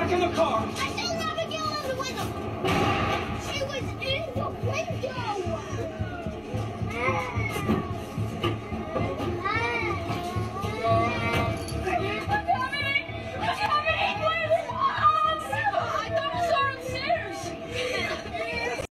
back in the car. I saw Abigail in the window. She was in the window.